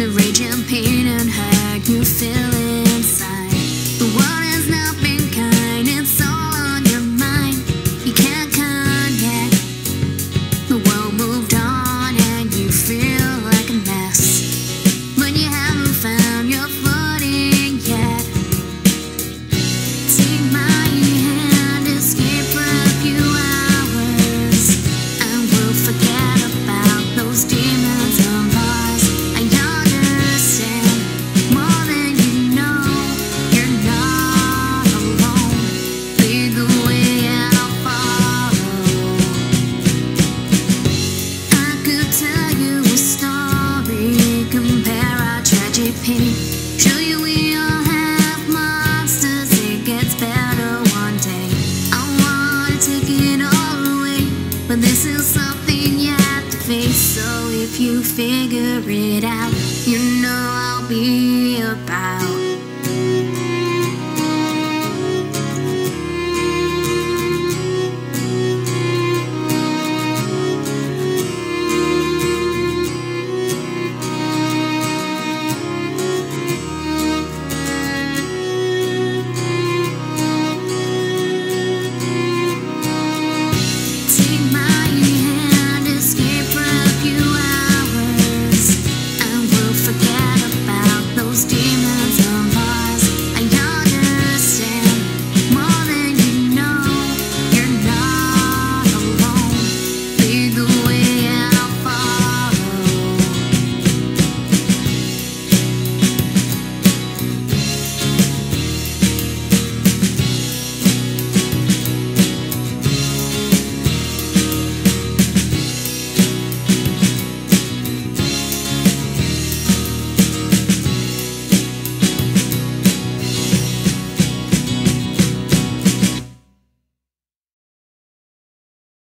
the rage and pain and hurt you feel inside. The world has not been kind, it's all on your mind. You can't connect. The world moved on and you feel like a mess, but you haven't found your footing yet. Take my hand, escape for a few hours, and we'll forget about those demons of ours. I understand more than you know. You're not alone. Lead the way and I'll follow. I could tell you a story, compare our tragic pain, show you we all have monsters. It gets better one day. I wanna take it all away, but this is something you have to face. So if you figure it out, you know I'll be about.